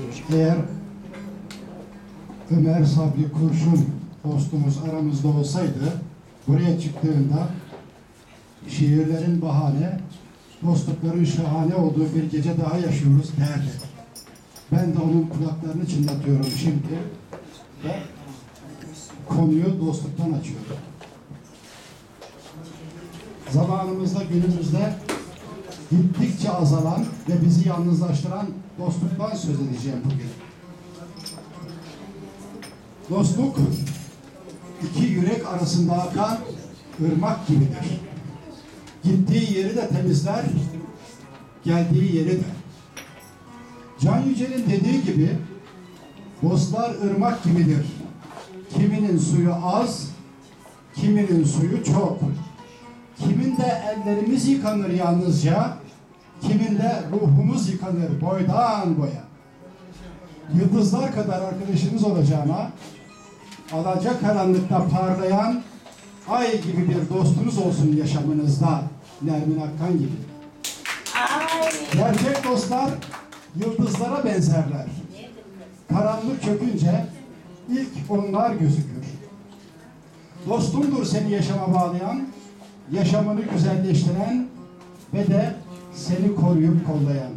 Eğer Ömer Sabri Kurşun dostumuz aramızda olsaydı, buraya çıktığında şiirlerin bahane, dostlukların şahane olduğu bir gece daha yaşıyoruz derdi. Ben de onun kulaklarını çınlatıyorum şimdi ve konuyu dostluktan açıyorum. Zamanımızda, günümüzde gittikçe azalan ve bizi yalnızlaştıran dostluktan söz edeceğim bugün. Dostluk, iki yürek arasında akan ırmak gibidir. Gittiği yeri de temizler, geldiği yeri de. Can Yücel'in dediği gibi, dostlar ırmak gibidir. Kiminin suyu az, kiminin suyu çok. Kiminde ellerimiz yıkanır yalnızca, kiminde ruhumuz yıkanır boydan boya. Yıldızlar kadar arkadaşınız olacağına, alacakaranlıkta parlayan ay gibi bir dostunuz olsun yaşamınızda. Nermin Akkan gibi. Gerçek dostlar yıldızlara benzerler. Karanlık çökünce ilk onlar gözükür. Dostumdur seni yaşama bağlayan, yaşamını güzelleştiren ve de seni koruyup kollayan.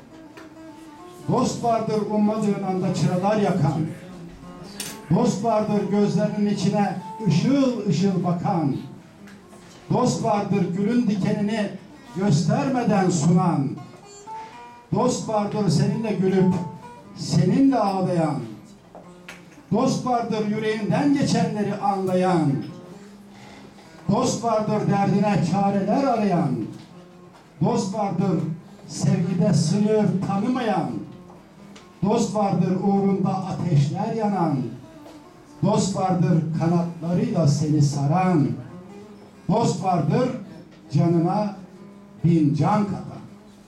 Dost vardır ummadığın anda çıralar yakan. Dost vardır gözlerinin içine ışıl ışıl bakan. Dost vardır gülün dikenini göstermeden sunan. Dost vardır seninle gülüp seninle ağlayan. Dost vardır yüreğinden geçenleri anlayan. Dost vardır derdine çareler arayan. Dost vardır sevgide sınır tanımayan. Dost vardır uğrunda ateşler yanan. Dost vardır kanatlarıyla seni saran. Dost vardır canına bin can katan.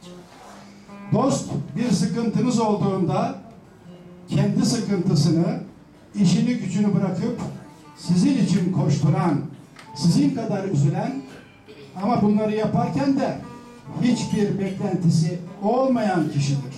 Dost bir sıkıntınız olduğunda kendi sıkıntısını, işini gücünü bırakıp sizin için koşturan, sizin kadar üzülen ama bunları yaparken de hiçbir beklentisi olmayan kişidir.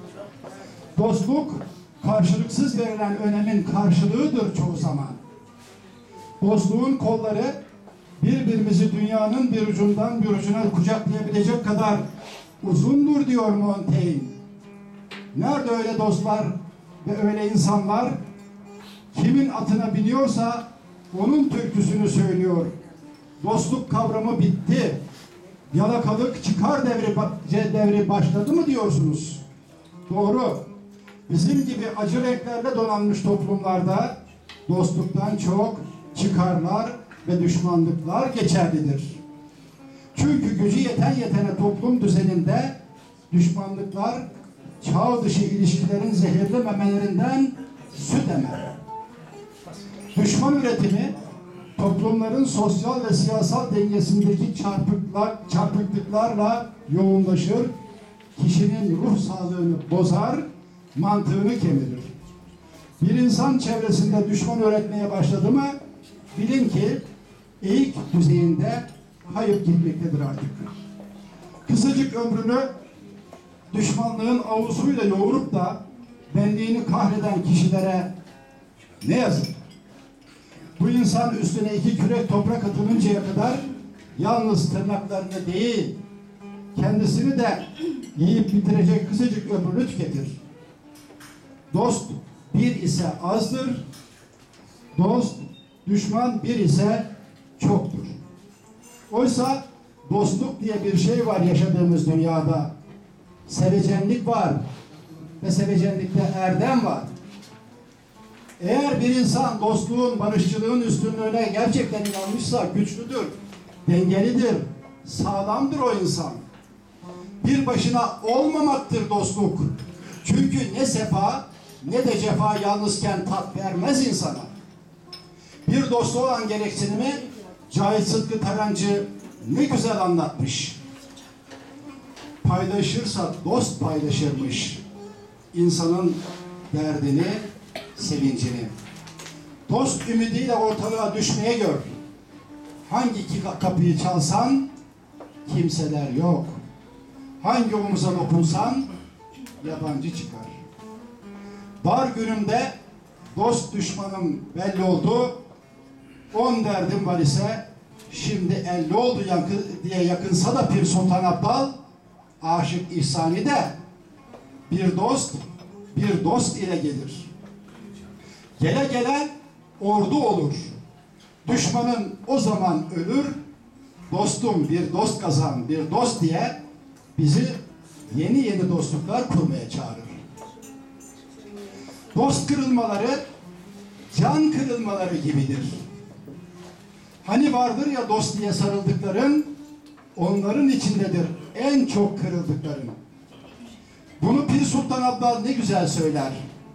Dostluk karşılıksız verilen önemin karşılığıdır çoğu zaman. Dostluğun kolları birbirimizi dünyanın bir ucundan bir ucuna kucaklayabilecek kadar uzundur diyor Montaigne. Nerede öyle dostlar ve öyle insanlar? Kimin atına biniyorsa onun türküsünü söylüyor. Dostluk kavramı bitti. Yalakalık çıkar devri başladı mı diyorsunuz? Doğru. Bizim gibi acı renklerle donanmış toplumlarda dostluktan çok çıkarlar ve düşmanlıklar geçerlidir. Çünkü gücü yetene toplum düzeninde düşmanlıklar çağ dışı ilişkilerin zehirli memelerinden süt emer. Düşman üretimi toplumların sosyal ve siyasal dengesindeki çarpıklıklarla yoğunlaşır, kişinin ruh sağlığını bozar, mantığını kemirir. Bir insan çevresinde düşman üretmeye başladı mı, bilin ki eğik düzeyinde kayıp gitmektedir artık. Kısacık ömrünü düşmanlığın avlusuyla yoğurup da benliğini kahreden kişilere ne yazık. Bu insan üstüne 2 kürek toprak atılıncaya kadar yalnız tırnaklarını değil, kendisini de yiyip bitirecek kısacık ömrünü tüketir. Dost bir ise azdır, dost, düşman bir ise çoktur. Oysa dostluk diye bir şey var yaşadığımız dünyada. Sevecenlik var ve sevecenlikte erdem var. Eğer bir insan dostluğun, barışçılığın üstünlüğüne gerçekten inanmışsa güçlüdür, dengelidir, sağlamdır o insan. Bir başına olmamaktır dostluk. Çünkü ne sefa ne de cefa yalnızken tat vermez insana. Bir dostu olan gereksinimi Cahit Sıtkı Tarancı ne güzel anlatmış. Paylaşırsa dost paylaşırmış insanın derdini, sevincini. Dost ümidiyle ortalığa düşmeye gör. Hangi iki kapıyı çalsan kimseler yok. Hangi omuza dokunsan yabancı çıkar. Dar günümde dost düşmanım belli oldu. 10 derdim var ise şimdi 50 oldu diye yakınsa da Pir Sultan Abdal, Aşık İhsani de bir dost ile gelir. Gele gele ordu olur. Düşmanın o zaman ölür. Dostum bir dost kazan, bir dost diye bizi yeni dostluklar kurmaya çağırır. Dost kırılmaları can kırılmaları gibidir. Hani vardır ya dost diye sarıldıkların, onların içindedir en çok kırıldıkların. Bunu Pir Sultan Abdal ne güzel söyler.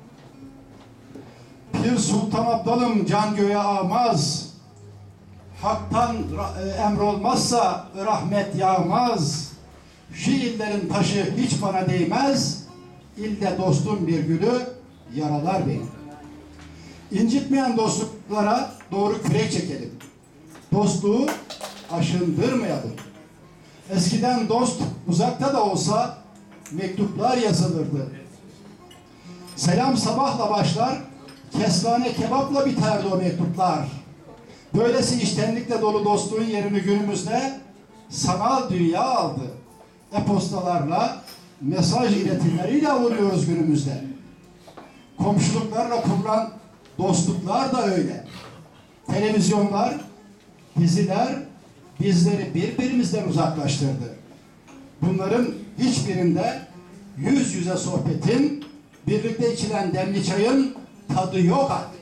Pir Sultan Abdalım can göğe ağmaz, haktan emrolmazsa rahmet yağmaz, şiirlerin taşı hiç bana değmez, ille dostum bir gülü yaralar beni. İncitmeyen dostluklara doğru kürek çekelim. Dostluğu aşındırmayalım. Eskiden dost uzakta da olsa mektuplar yazılırdı. Selam sabahla başlar, kestane kebapla biterdi o mektuplar. Böylesi içtenlikle dolu dostluğun yerini günümüzde sanal dünya aldı. E-postalarla, mesaj iletimleriyle avunuyoruz günümüzde. Komşuluklarla kurulan dostluklar da öyle. Televizyonlar, diziler bizleri birbirimizden uzaklaştırdı. Bunların hiçbirinde yüz yüze sohbetin, birlikte içilen demli çayın tadı yok artık.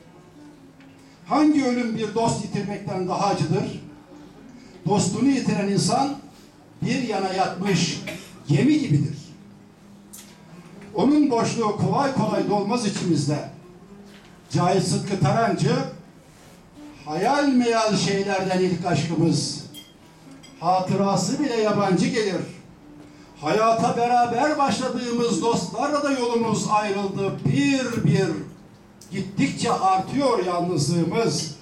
Hangi ölüm bir dost yitirmekten daha acıdır? Dostluğunu yitiren insan bir yana yatmış gemi gibidir. Onun boşluğu kolay kolay dolmaz içimizde. Cahit Sıtkı Tarancı, hayal meyal şeylerden ilk aşkımız, hatırası bile yabancı gelir. Hayata beraber başladığımız dostlarla da yolumuz ayrıldı bir bir. Gittikçe artıyor yalnızlığımız.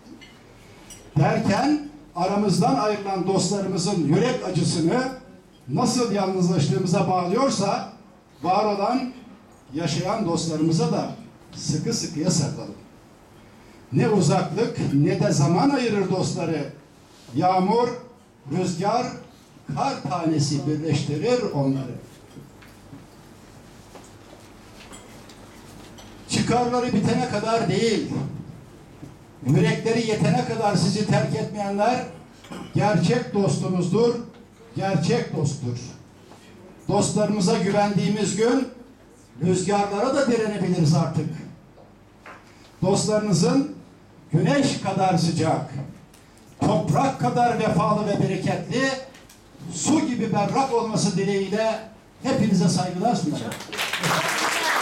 Derken aramızdan ayrılan dostlarımızın yürek acısını nasıl yalnızlaştığımıza bağlıyorsa, var olan, yaşayan dostlarımıza da sıkı sıkıya sarılalım. Ne uzaklık ne de zaman ayırır dostları. Yağmur, rüzgar, kar tanesi birleştirir onları. Çıkarları bitene kadar değil, yürekleri yetene kadar sizi terk etmeyenler gerçek dostumuzdur, gerçek dosttur. Dostlarımıza güvendiğimiz gün rüzgarlara da direnebiliriz artık. Dostlarınızın güneş kadar sıcak, toprak kadar vefalı ve bereketli, su gibi berrak olması dileğiyle hepinize saygılar sunarım.